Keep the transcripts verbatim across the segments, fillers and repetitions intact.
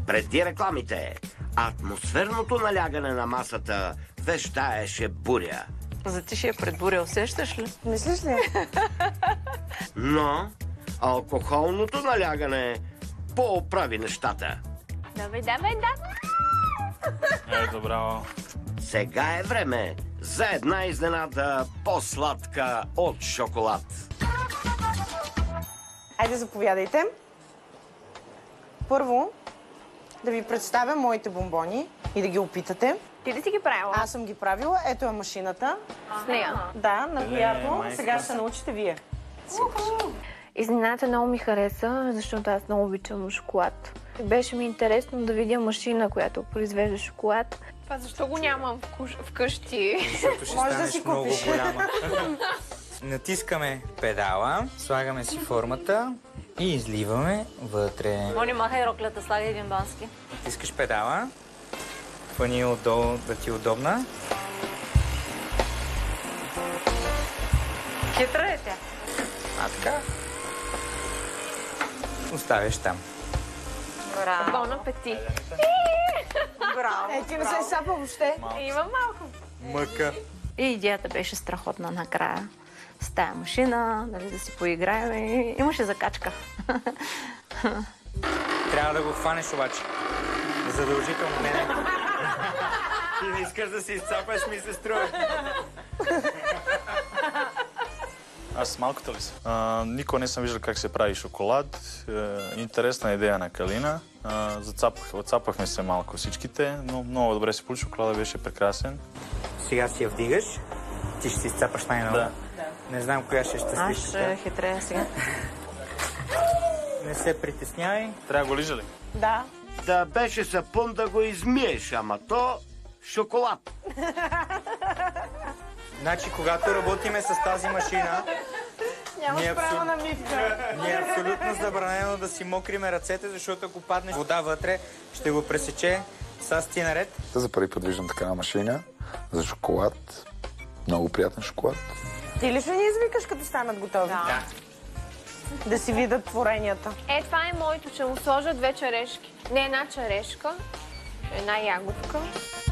Преди рекламите, атмосферното налягане на масата вещаеше буря. Затишие пред буря, усещаш ли? Мислиш ли? Но алкохолното налягане пооправи нещата. Давай, давай, давай! Ето, браво. Сега е време за една изненада по-сладка от шоколад. Айде, заповядайте. Първо, да ви представя моите бомбони и да ги опитате. Ти ли си ги правила? Аз съм ги правила. Ето е машината. С нея. Да, на която майка. сега ще научите вие. Изненадата много ми хареса, защото аз много обичам шоколад. Беше ми интересно да видя машина, която произвежда шоколад. Това защо го нямам вкъщи? Защото ще Може да станеш си много купиш. голяма. Натискаме педала, слагаме си формата и изливаме вътре. Мони, махай роклята, слагай един бански. Натискаш педала, хвани отдолу да ти е удобна. Хитра е тя. А така. Оставяш там. Браво. Бон апети. Браво. Е, ти не се сапа въобще. Има малко. Мъка. И идеята беше страхотна накрая. С тая машина, нали, да си поиграем и имаше закачка. Трябва да го хванеш обаче. Задължително не. Ти не искаш да си изцапаш, ми се струва. Аз с малката ли съм? А, никога не съм виждал как се прави шоколад. Е, интересна идея на Калина. А, зацапах, отцапахме се малко всичките, но много добре се получи. Шоколада беше прекрасен. Сега си я вдигаш. Ти ще си изцапаш най-много. Да. Не знам коя ще е Аз щастливата. ще хитрея сега. Не се притеснявай. Трябва да го лижа ли? Да. Да беше сапун да го измиеш, ама то шоколад. Значи, когато работиме с тази машина, Нямаш Ние право абсол- на митка. ни е абсолютно забранено да си мокриме ръцете, защото ако падне вода вътре, ще го пресече. Са ти наред. За първи път виждам такава машина за шоколад. Много приятен шоколад. Ти ли ще ни извикаш, като станат готови? Да. Да си видят творенията. Е, това е моето, че му сложа две черешки. Не една черешка, една ягодка.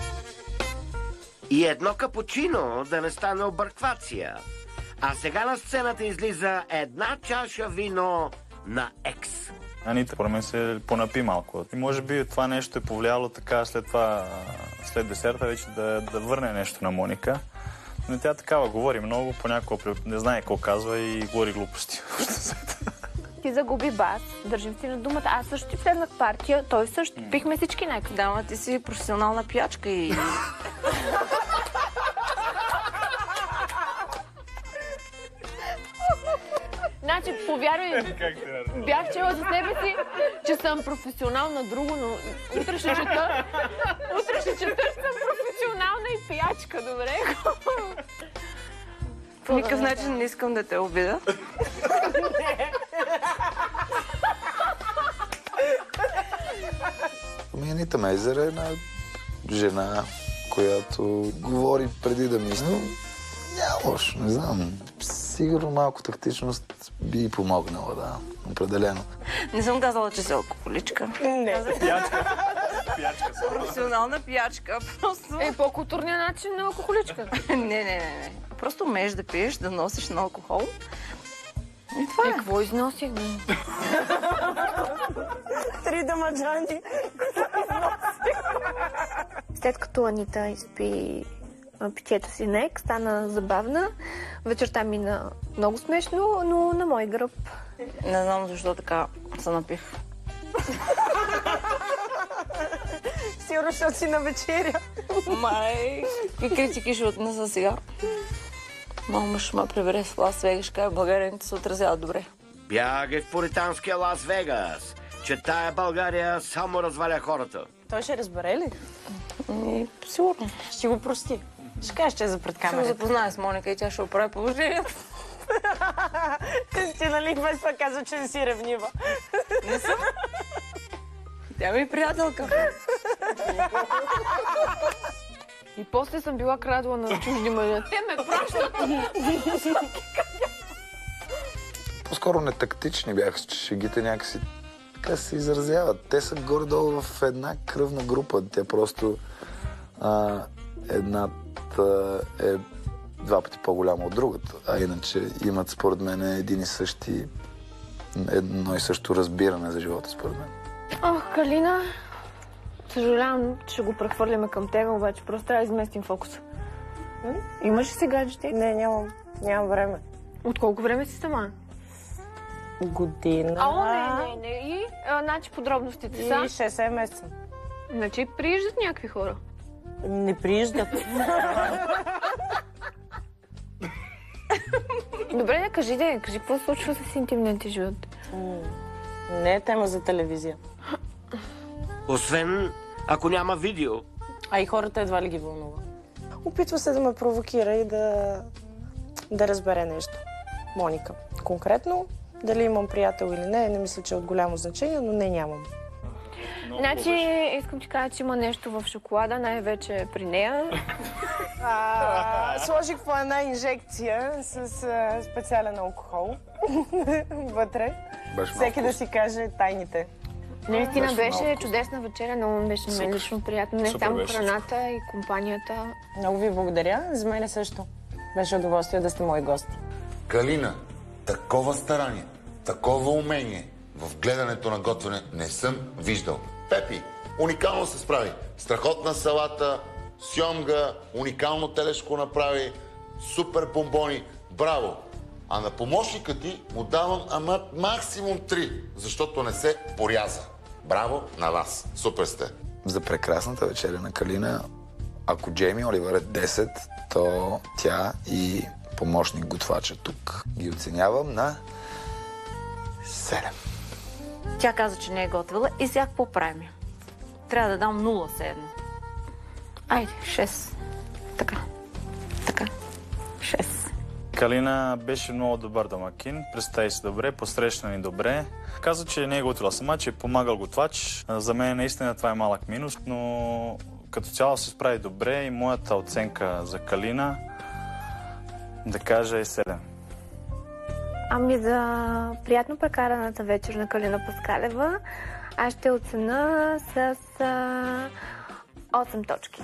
И едно капучино, да не стане обърквация. А сега на сцената излиза една чаша вино на екс. Анита, според мен се понапи малко. И може би това нещо е повлияло така след това, след десерта вече да, да върне нещо на Моника. Но тя такава говори много, понякога не знае какво казва и говори глупости. Ти загуби бас, държим си на думата. Аз също ти влезнах партия, той също. Пихме всички някакви. Да, ма ти си професионална пиячка и... Значи, повярвай, бях чела за себе си, че съм професионал на друго, но утре ще чета, утре ще чета, че съм професионална и пиячка, добре? По никакъв начин не искам да те обида. Ами Анита Мейзер е една жена, която говори преди да мисли. Няма лошо, не знам. Сигурно малко тактичност би и помогнала, да. Определено. Не съм казала, че си алкохоличка. Не. Пиячка. Пиячка съм. Професионална пиячка. Просто... Е, по-културният начин на алкохоличка. не, не, не, не. Просто умееш да пиеш, да носиш на алкохол. И това Е, е. какво износих, бе? Три дамаджани. След като Анита изпи а, питието си нек, стана забавна. Вечерта мина много смешно, но на мой гръб. Не знам защо така се напих. Сигурно, защото си на вечеря. Май, какви критики ще отнеса сега? Мама ще ме прибере в Лас Вегас, ще кажа, българите се отразяват добре. Бягай в пуританския Лас Вегас, че тая България само разваля хората. Той ще разбере ли? И, сигурно. Ще го прости. Ще кажеш, че е за пред Ще го камерата. запознае с Моника и тя ще оправи положението. Ти, нали, без това казва, че не си ревнива. Не съм. Тя ми е приятелка. И после съм била крадла на чужди мъже. Те ме пращат. По-скоро нетактични бяха, че шегите някакси така се изразяват. Те са горе-долу в една кръвна група. Те просто а, едната е два пъти по-голяма от другата. А иначе имат, според мен, един и същи, едно и също разбиране за живота, според мен. Ох, Калина, съжалявам, че го прехвърляме към тебе, обаче просто трябва да изместим фокуса. М? Имаш ли си гаджети? Не, нямам. Нямам време. От колко време си сама? Година. О, не, не, не. И, а, значи, подробностите са? И шест месеца. Значи, прииждат някакви хора. Не прииждат. Добре, да кажи, да, кажи, какво случва с интимния ти живот? Не е тема за телевизия. Освен ако няма видео. А и хората едва ли ги вълнува. Опитва се да ме провокира и да, да разбере нещо. Моника. Конкретно, дали имам приятел или не, не мисля, че е от голямо значение, но не нямам. Значи, искам ти кажа, че има нещо в шоколада, най-вече при нея. А, сложих по една инжекция с а, специален алкохол вътре. Беше Всеки да си каже тайните. Наистина Беше беше малко. чудесна вечеря, много беше на мен лично приятно. Не Супер само беше. храната и компанията. Много ви благодаря. За мен също. Беше удоволствие да сте мои гости. Калина, такова старание, такова умение в гледането на готвене не съм виждал. Пепи, уникално се справи. Страхотна салата, сьомга, уникално телешко направи, супер бомбони. Браво! А на помощника ти му давам ама максимум три, защото не се поряза. Браво на вас! Супер сте! За прекрасната вечеря на Калина, ако Джейми Оливър е десет, то тя и помощник готвача тук ги оценявам на седем. Тя каза, че не е готвила и сега какво правим? Трябва да дам нула седно. Айде, шест. Така. Така. шест. Калина беше много добър домакин, представи се добре, посрещна ни добре. Каза, че не е готвила сама, че е помагал готвач. За мен наистина това е малък минус, но като цяло се справи добре и моята оценка за Калина, да кажа, е седем. Ами за приятно прекараната вечер на Калина Паскалева, аз ще оценя с а, осем точки.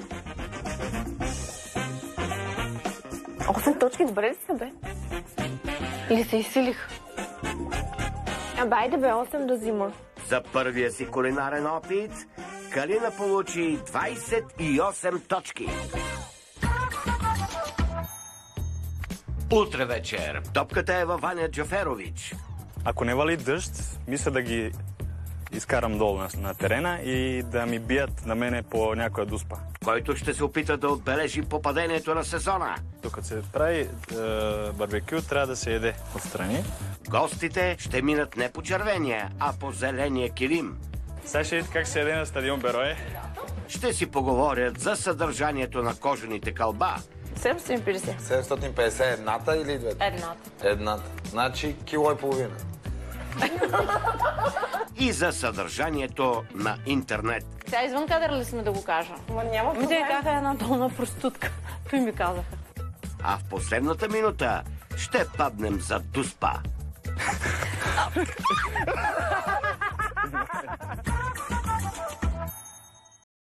осем точки, добре ли са, бе? Или се изсилих? А байде бе, осем да взима. За първия си кулинарен опит Калина получи двайсет и осем точки. Утре вечер топката е във Ваня Джаферович. Ако не вали дъжд, мисля да ги изкарам долу на, на терена и да ми бият на мене по някоя дуспа. Който ще се опита да отбележи попадението на сезона. Докато се прави е, барбекю, трябва да се яде отстрани. Гостите ще минат не по червения, а по зеления килим. Сега ще видите как се яде на стадион Берое. Ще си поговорят за съдържанието на кожените кълба. седемстотин и петдесет. седемстотин и петдесет едната или двете? Едната. Едната. Значи кило и половина. И за съдържанието на интернет. Сега извън кадър ли сме да го кажа? Ма няма Ми те проблем. казаха една долна простутка. Той ми казаха. А в последната минута ще паднем за дуспа.